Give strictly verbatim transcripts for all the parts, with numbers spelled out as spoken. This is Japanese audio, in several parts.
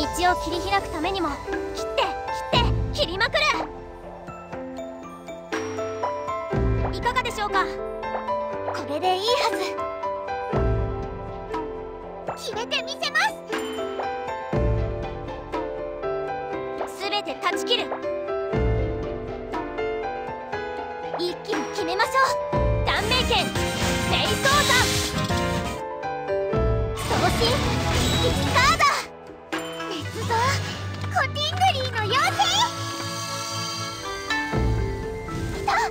道を切り開くためにも切って切って切りまくる。いかがでしょうか。これでいいはず。決めてみせます。すべて断ち切る。一気に決めましょう。断命剣聖光山送信ディスカード。捏造コティングリーの妖精。いた。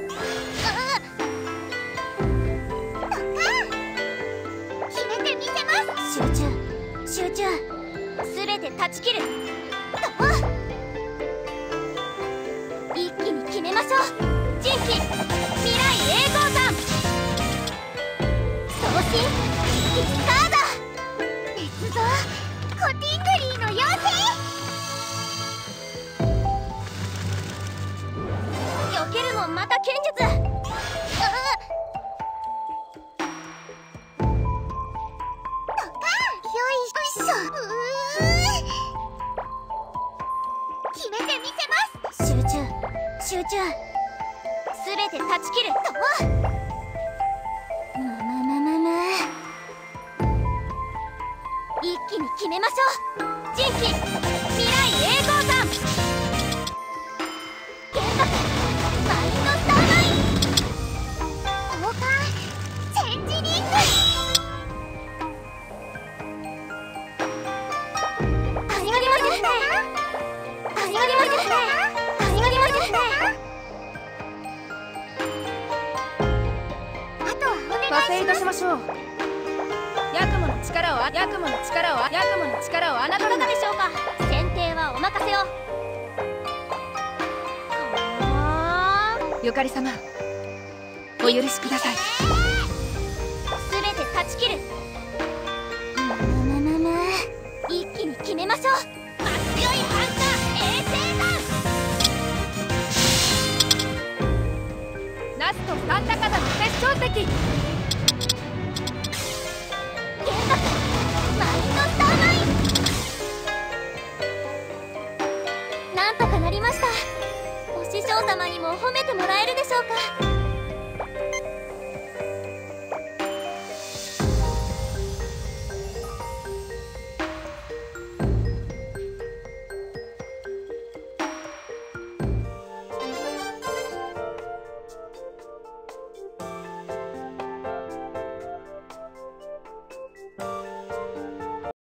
ドカン。決めてみせます。集中集中。すべて断ち切る。一気に決めましょう。人気未来栄光山送信ディスカード。捏造コティングリーの妖精。避けるもまた剣術。ドカン。よいしょ。うー決めてみせます。集中集中。すべて断ち切る。むむむむむ。一気に決めましょう。人気未来栄光山原爆マインドスターマイン交換チェンジリング。始まりますね。始まりますね。始まりますね。 和製いたしましょう。ヤクモの力をヤクモの力をヤクモの力を侮るな。 いかがでしょうか。選定はお任せを。 ゆかり様、お許しください。 すべて断ち切る。むむむむ。一気に決めましょう。真っ強いハンター衛星弾。 ナスと三高田の決勝敵。 原爆マインドスターマイン。なんとかなりました。お師匠様にも褒めてもらえるでしょうか。